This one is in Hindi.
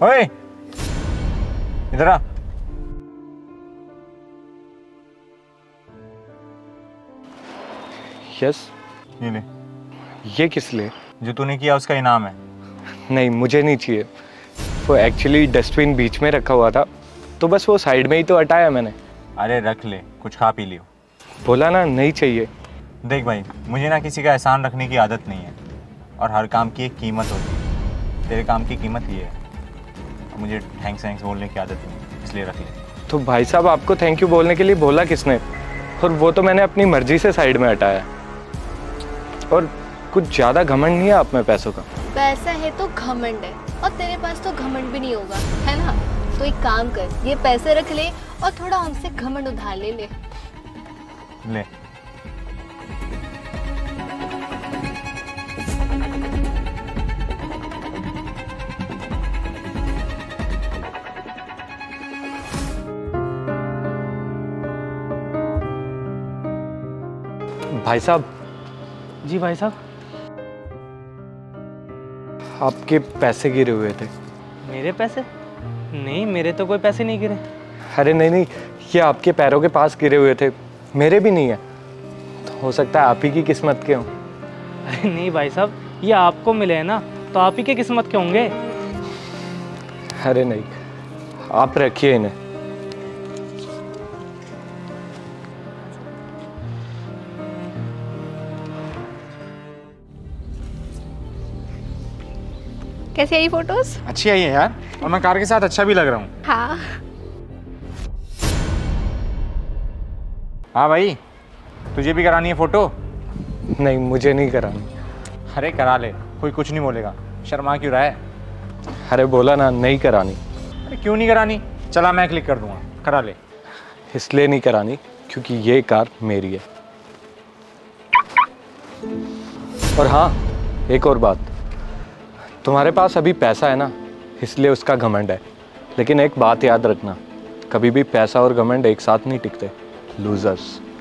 ओए इधर आ। यस। ये ले। ये किस लिए? जो तूने किया उसका इनाम है। नहीं, मुझे नहीं चाहिए। वो एक्चुअली डस्टबिन बीच में रखा हुआ था, तो बस वो साइड में ही तो हटाया मैंने। अरे रख ले, कुछ खा पी लियो। बोला ना नहीं चाहिए। देख भाई, मुझे ना किसी का एहसान रखने की आदत नहीं है, और हर काम की एक कीमत होती है। तेरे काम की कीमत ये है। मुझे थैंक्स बोलने की आदत नहीं है, इसलिए रख ले। तो भाई साहब, आपको थैंक यू बोलने के लिए बोला किसने? और वो तो मैंने अपनी मर्जी से साइड में हटाया। और कुछ ज़्यादा घमंड नहीं है आप में पैसों का। पैसा है तो घमंड है, और तेरे पास तो घमंड भी नहीं होगा, है ना? तो एक काम कर, ये पैसे रख ले और थोड़ा हमसे घमंड उधार ले ले। ले। भाई साहब। जी भाई साहब। आपके पैसे गिरे हुए थे। मेरे पैसे? नहीं, मेरे तो कोई पैसे नहीं गिरे। अरे नहीं नहीं, ये आपके पैरों के पास गिरे हुए थे, मेरे भी नहीं है। तो हो सकता है आप ही की किस्मत के हों। अरे नहीं भाई साहब, ये आपको मिले हैं ना, तो आप ही के किस्मत के होंगे। अरे नहीं, आप रखिए इन्हें। कैसी आई फोटोज? अच्छी आई है यार, और मैं कार के साथ अच्छा भी लग रहा हूँ। हाँ। हाँ भाई, तुझे भी करानी है फोटो? नहीं, मुझे नहीं करानी। अरे करा ले, कोई कुछ नहीं बोलेगा। शर्मा क्यों रहा है? अरे बोला ना नहीं करानी। अरे क्यों नहीं करानी? चला मैं क्लिक कर दूंगा, करा ले। इसलिए नहीं करानी क्योंकि ये कार मेरी है। और हाँ, एक और बात, तुम्हारे पास अभी पैसा है ना, इसलिए उसका घमंड है। लेकिन एक बात याद रखना, कभी भी पैसा और घमंड एक साथ नहीं टिकते। लूजर्स।